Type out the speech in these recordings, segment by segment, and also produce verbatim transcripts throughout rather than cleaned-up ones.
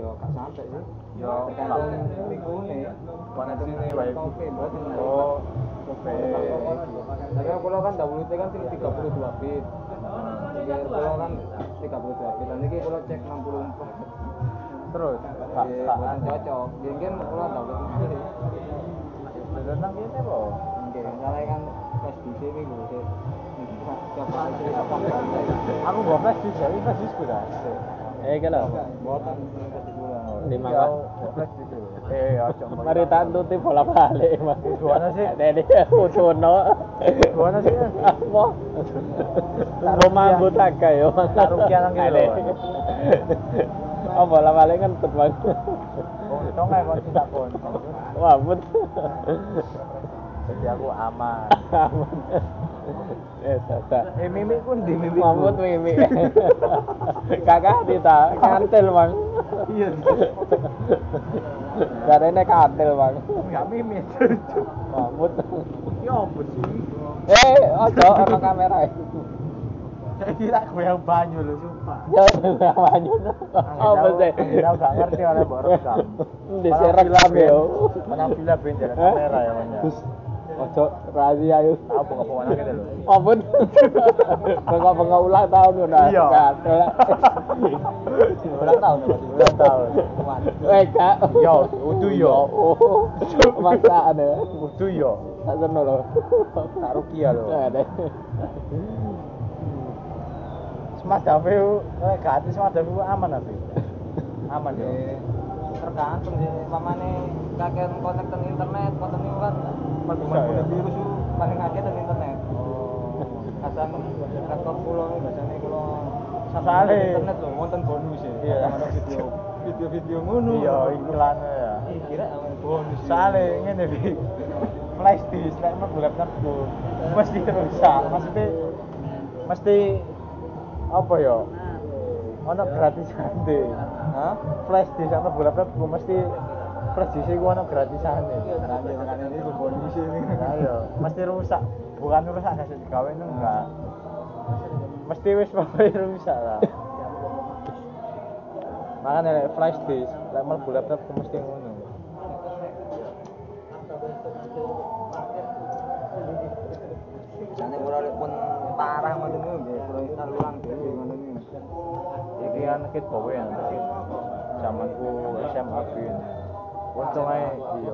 gak sampai sih. Yo Tergantung minggu nih. koneksine wae. Oke, berarti Oh, oke. Tapi kalau kan W T kan tiga puluh dua bit. Jadi kalau kan tiga puluh dua bit, nanti kalau cek enam puluh empat. Terus Gak bukan cocok. Mungkin kalau download sendiri. Sudah nang kene po. Oke, misalnya kan flash D C minggu sih. Coba cerita apa? Aku gak flash disk, ya, flash disk udah. Eh kalau Boten kasih pulang. lima Ya, Mas. flash disk. Eh, aja. Mari tak tuti bola-balik Mas. Tujuannya sih. Dene utono. Tujuannya sih. Apa? Rumah anggota kae yo. Tarukian nang kene lho. Oh bola-balik kan tut Bang. Oh, itu nggak kon tak kon. Wah, but. Jadi aku aman. Eh, sasa. Eh, mimik pun di mimik. Mamut mimi. Kakak dita kantil, Bang. Iya. Jarene kantil, Bang. Enggak mimik. Mamut. Ya apa sih? Eh, ojo ono kamera. Saya kira goyang banyu lho, sumpah. Ya, banyu. Apa sih? Aku gak ngerti oleh mbok rekam. Diserekam yo. Penampilan ben jalan kamera ya, Mas. Ojo rahasia yo. Tahu pokok-pokok nang kene lho. Ampun. Bengok-bengok ulang tahun udah. Iya. Ulang tahun Mas. Ulang tahun. Eh, Kak. Yo, udu yo. Oh. Maksaan ya. Udu yo. Tak seno lho. Tak rukia lho. Ada. Smart H P eh gratis Smart H P aman tapi. Aman yo. Tergantung sih, mamane kakek kontak ke internet, kontak itu kan Bisa, ya? virus itu paling kakek ke internet. Oh. Kadang kantor pulau biasanya kalau Soale. internet loh, wonten bonus ya. Iya. Ada video video-video ngono. Iya, iklannya ya. Kira aman bonus. Soale ngene iki. Flash disk nek mlebu laptopku mesti rusak. Maksudnya mesti apa ya? Ono gratisan deh. Hah? Flash disk sama mlebu laptopku mesti flash disk iku ono gratisan deh. Nanti makanya ini bonus ini. Ayo, mesti rusak. Bukan rusak gak sih digawe itu enggak. Mesti wis pokoke rusak lah. Makanya lek flash disk, lek mlebu laptop mesti ngono. Jane ora lek pun parah ngoten niku nggih, kula install ulang dhewe ngoten niku. Iki kan kit bawa ya. Zamanku S M A bin. Untung ae iya.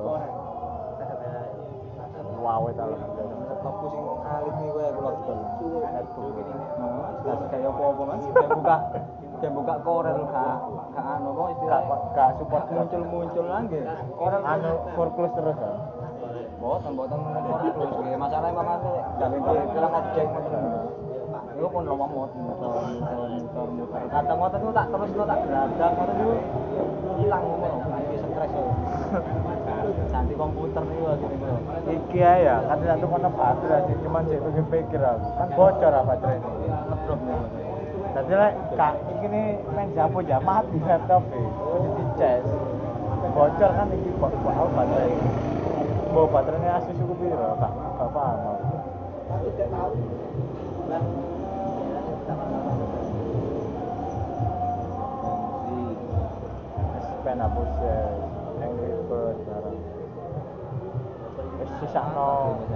Wow, ta lho. Laptopku sing alit niku ya kula dol. Netbook iki. Nah, kayak apa-apa Mas. Kayak buka kayak buka Corel gak gak anu kok istilah Gak gak support muncul-muncul lagi. Corel anu foreclose terus ya. boten boten terus nggih. Masalah mamane dari bilang objek ngoten. Iku pun lama mot muter-muter. Kadang ngoten niku tak terus tak geradak ngoten niku ilang ngono, anti stres yo. Ganti komputer niku lagi niku. Iki ae ya, kan satu kono baterai sih cuman sik pengen pikir aku. Kan bocor ah baterai ini. Ngedrop niku. Dadi lek kak iki ne main japo ya mati laptop e. Kudu dicas. Bocor kan iki kok kok aku baterai. Bawa baterainya Asus cukup piro? Kak, gak paham aku. Pen hapus ya, Angry Bird barang. Wis sisakno.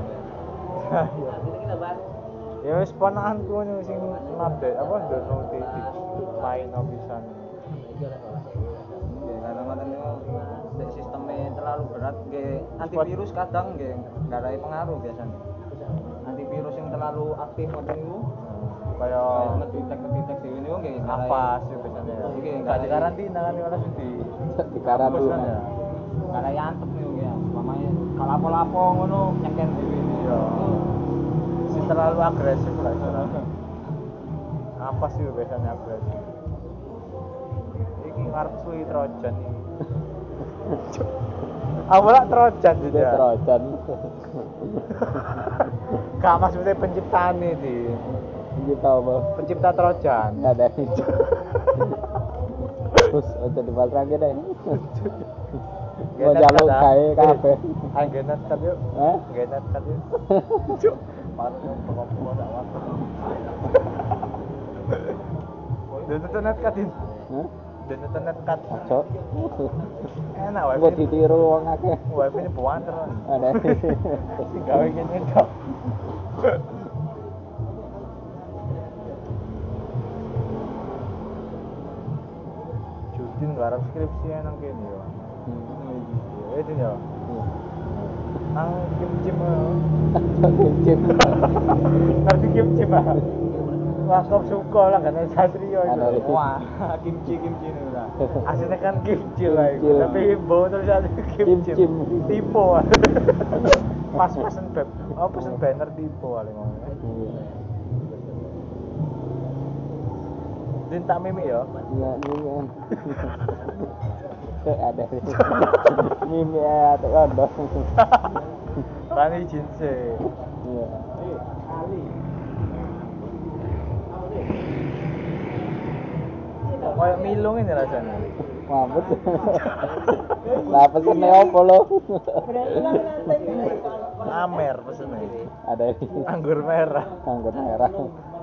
Ya wis ponakanku niku sing update apa download iki main opisan. Nggih, kadang-kadang niku nek sistemnya terlalu berat nggih antivirus kadang nggih nggarai pengaruh biasanya. Antivirus yang terlalu aktif ngoten niku Kaya ngedetek-ngedetek dhewe niku nggih apa sih biasanya ya? Oke, Gak di karantina kan malah di Di karantina. ya. nggarai antep niku ya. Mamane kalapo-lapo ngono nyeken dhewe niku. Iya. Si terlalu agresif lah istilahnya. Apa sih biasanya agresif? Iki ngarep suwi Trojan iki. Aku lah Trojan Itu juga. Trojan. Gak maksudnya penciptaan ini. Kita apa? Pencipta Trojan. Ada. Terus aja di lagi deh. Mau jaluk kae kabeh. Ayo genet kat yuk. Hah? Genet kat yuk. Cuk. Parno pokok-pokok dak waktu. Dia tuh net kat ini. Hah? dan internet cut. Ojo. Enak Engko wifi. ditiru wong akeh. Wifi ini buanter. Ada. Gawe kene tok. Judin garap skripsi nang kene yo. Ya itu ya. Nang kim-kim. Kim-kim. Ngerti kim-kim ah. Wah, kok suka lah kan Satrio itu. Ada. Wah, kimchi kimchi ini udah. Aslinya kan kimchi lah itu. Kimchi. Tapi bau tulisan kimchi. Kim-kim. Tipo. Pas pesen beb. Oh, pesen banner tipo kali ngomongnya. Din tak mimi ya. Iya, mimi. Ada. Mimi ada kondo. Kan izin sih. Iya. Kayak milung ini rasanya. Mampus. Lah pesene opo lo? Amer pesennya. Ada ini. Anggur merah. Anggur merah.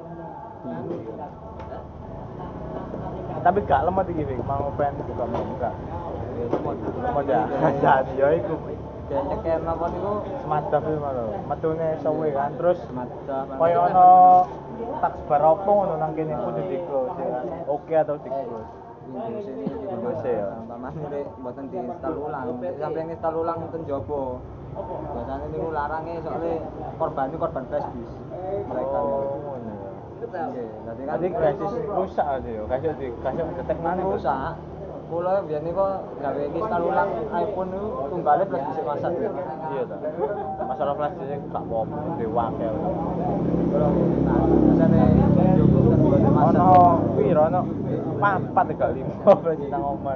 Tapi gak lemot iki, Fik. Mau pengen buka mau buka. Lemot ya. Jadi ya iku Dia nyeker napa niku semacam itu lho. Metune sowe kan terus semacam kaya ana tax bar opo ngono nang kene kudu di close ya. Oke atau di close. Indonesia ini di Indonesia ya. Paman ini buatan diinstal ulang. Sampai yang install ulang itu jopo. Biasanya niku larange soalnya korban itu korban flash disk mereka. Oh, ngono ya. Nggih, dadi kan Tadi krisis rusak aja ya. Kasih di kasih detek mana rusak. Kula biyen niku gawe install ulang iPhone niku tunggale flash disk masak. Iya ta. Masalah flash disk gak apa-apa dewake. Kula biasane jopo kan buatan masak. Ono piro ono papat gak lima berarti nang omah.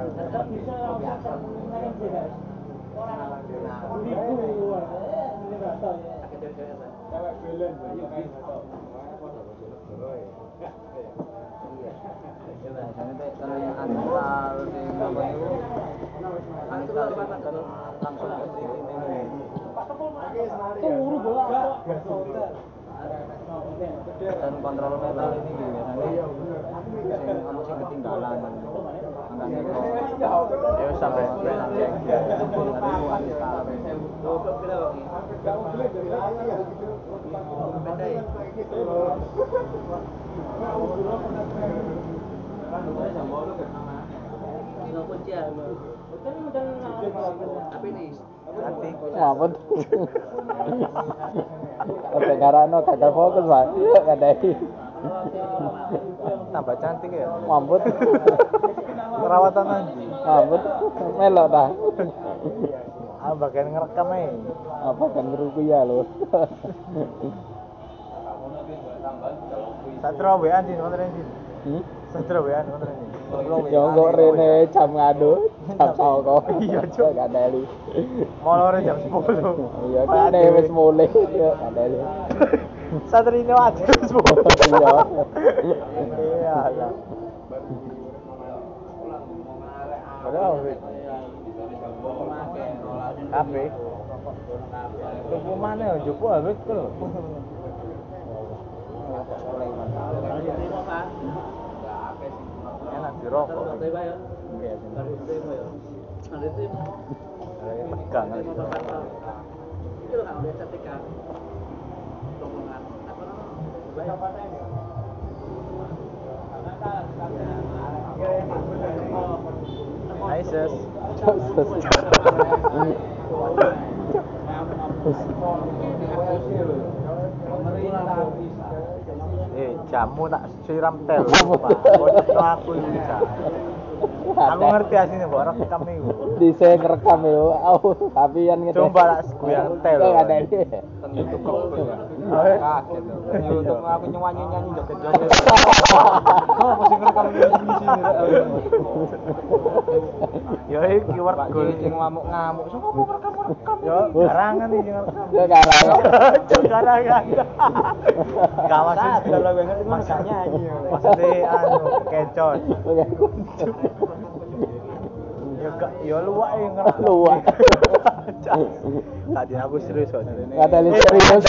Biasanya teh kalau yang uninstall sing apa niku uninstall sing kan langsung ke sini. Dan kontrol metal ini biasanya sing ono sing ketinggalan. Angkane kok Ya wis sampai cek ya. tadi ku uninstall. Nanti Mampus. Oke, karena gagal fokus, Pak. Ada ini. tambah cantik ya. Mampus. Perawatan nanti. Mampus. Melok dah. Ah bagian ngerekam aja. Apa kan ruku ya lo. Satra W A di nomor ini. Hmm? Satra W A nomor ini. Ya kok rene jam ngadu, jam soko. Iya, Cuk. Gak ada li. Molore jam sepuluh. Iya, kan wis mulai. Gak ada li. Satra ini wajib sepuluh. Iya. Iya lah. Padahal wis. Kafe. Tuku mana ya? Jopo habis ku lho. Enak dirokok. Iya, tegang Hai sis. Eh, jamu tak siram tel, Pak. Bocor aku iki, Cak. Aku ngerti asine mbok rekam iku. Dise ngerekam yo. Au, tapi yang ngene. Coba lah goyang tel. Gak ada ini. YouTube kok ya. Eh. Kaget to. YouTube aku nyanyi-nyanyi joget-joget. Oh, mesti ngerekam di sini. Yo iki keyword Pak gol Ji sing ngamuk-ngamuk. Sopo mau rekam-rekam? Yo garangan iki sing rekam. Gak ada. Garangan. Gak masuk Kalau gue ngerti ngono gak nyanyi. Maksudnya anu kecot. Oke. Yo gak yo luwak yang ngerekam. Luwak. Tadi aku serius kok. Kata li serius.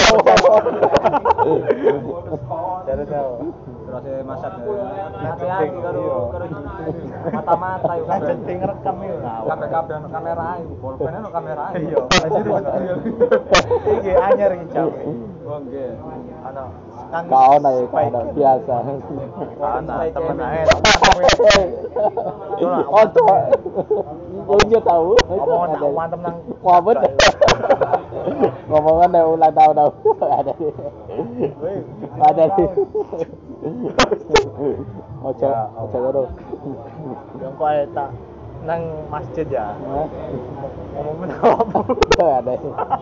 Jadi tahu. Terus e masak. Hati-hati karo karo mata-mata yo Kan kabeh. jenting rekam yo. Kabeh-kabeh ono kamera ae, bolpen ono kamera ae. Iya, lanjut. Iki anyar iki jam. Oh nggih. Ana kan Kau na ya, kau na biasa. ana temen ae. Oh tuh, punya tahu. Omongan tak mantep nang Wabut. Ngomongan dah ulang tahun dah. Ada di. Ada di. Ojo, ojo karo. Yang kowe tak nang masjid ya. Ngomong apa? Ada.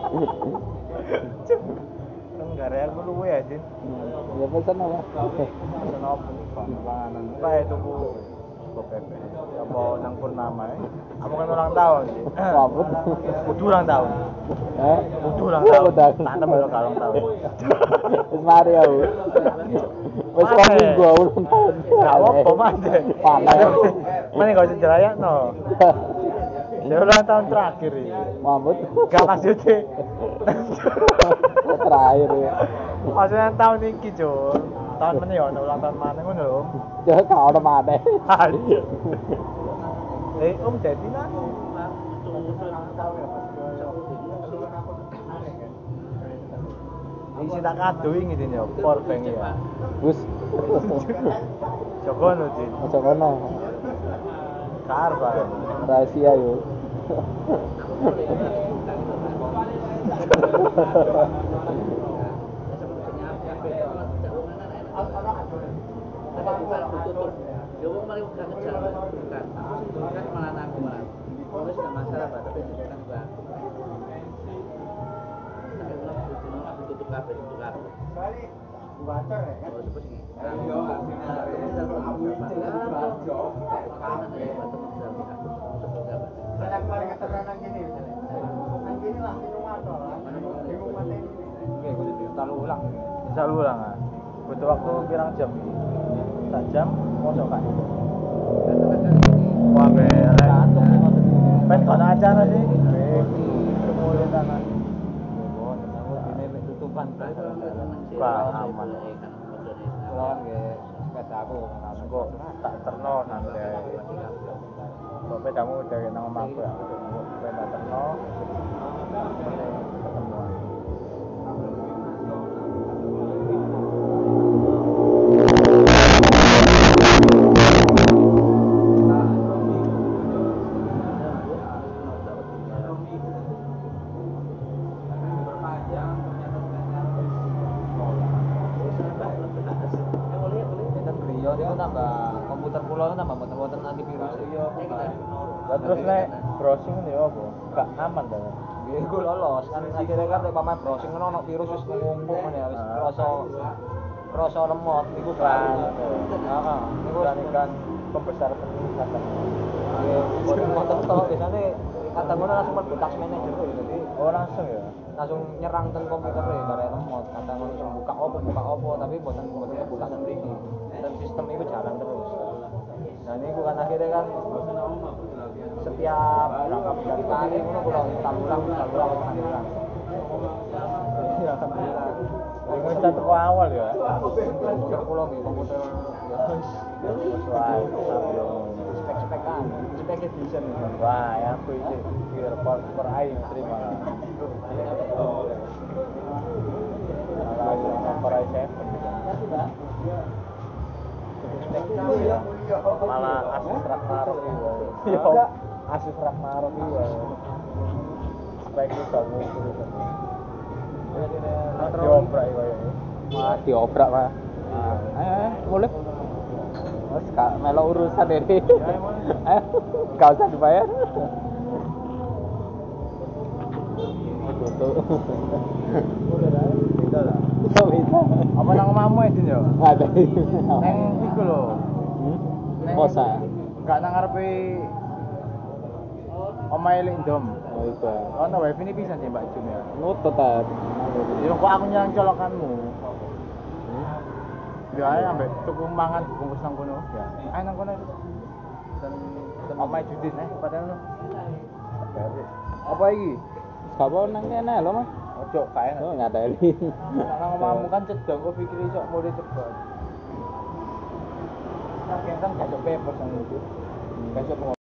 Kan gare aku luwe ya, Din. Ya pesan apa? Pesan apa? Panganan. Kae tuku Kok Pepe. Apa nang Purnama ya? Kamu kan ulang tahun, Din. Wabut. Kudu ulang tahun. Eh? Kudu ulang tahun. Udah. Tanem lo ulang tahun. Wis mari aku. Wis kok minggu ulang tahun. Gak apa-apa, Mas. Panas. Mana gak usah dirayakno. Ya ulang tahun terakhir ini. Wabut. Gak maksudnya. Terakhir ya. Maksudnya tahun ini, Jul. Tahun ini ya, ulang tahun mana ngono lho. Jangan kau ada mana? Eh, Om jadi nang. Isi tak kado ini Din ya, power bank ya. Bus. Joko no Din. Macam mana? Kar bareng. Rahasia yo. Ya wong mari udah ngejar bukan. Kan malah aku malah. Wis enggak masalah, Pak, tapi kan Pak. Tapi kalau ditutup ditutup kabeh ditutup kabeh. Kali baca ya. Oh, sebut ini. Yo, banyak paling keterangan gini. Nang gini lah di rumah to lah. Di rumah teh. Nggih, kudu ditaruh ulang. Bisa ulang ah. Butuh waktu pirang jam? Sak jam mosok kan. Wah, beres. Ben kono acara sih. Kemudian tangan. Ini tutupan. Wah, aman. Kula nggih sepeda aku Kok tak terno santai. Kok pedamu dari nang omahku ya. Sepeda terno. Ketemuan. Kita beliau itu nambah komputer pulau itu nambah motor-motor antivirus. Iya. Lah terus nek browsing ini apa? Gak aman ta. Nggih, iku lolos kan akhirnya kan lek pamain browsing ngono ono virus wis ngumpul ngene ya wis krasa krasa lemot niku kan. Heeh, niku Bukan ikan pembesar peningkatan. nggih motor tok biasane kata ngono langsung mlebu task manager kok jadi Oh langsung ya. langsung nyerang teng komputer e karek lemot kata ngono langsung buka opo buka opo tapi mboten mboten buka teng mriki. Dan sistem itu jalan terus. Nah niku kan akhirnya kan setiap berangkat dari pagi ngono kula ulang ulang ulang ulang ulang ulang. Ya alhamdulillah. Ini satu ke awal ya. Komputer kula nggih komputer ya wis Sesuai sambil spek-spekan, spek edition. wah, ya aku itu kira per per aing terima. Malah sama per aing seven. Malah Asus Ragnarok itu. Yo, Asus Ragnarok itu. Spek itu kamu terus. Diobrak itu ya. Wah, diobrak mah. Eh, boleh. Mas kak melok urusan ini. Eh, gak usah dibayar. Tutup. Bisa lah. Bisa bisa. Apa nang omahmu Edin yo? Ada. Neng iku lho. Hmm? Neng Kosa. Gak nang ngarepe omahe Lek Ndom. Oh itu. Ono wifi ini bisa sih Mbak Jum ya. Nutut ta. Ya kok aku nyerang colokanmu. Ya ae ambek tuku mangan dibungkus nang kono. Ya. Ae nang kono. Dan omahe Judin eh padahal lho. Apa iki? Sapa nang kene lho, Mas? Ojo kae. Oh, ngateli. Karena ngomongmu kan cedong kok pikir iso mulai cepat. Nah, kan gak ada paper sama itu. Besok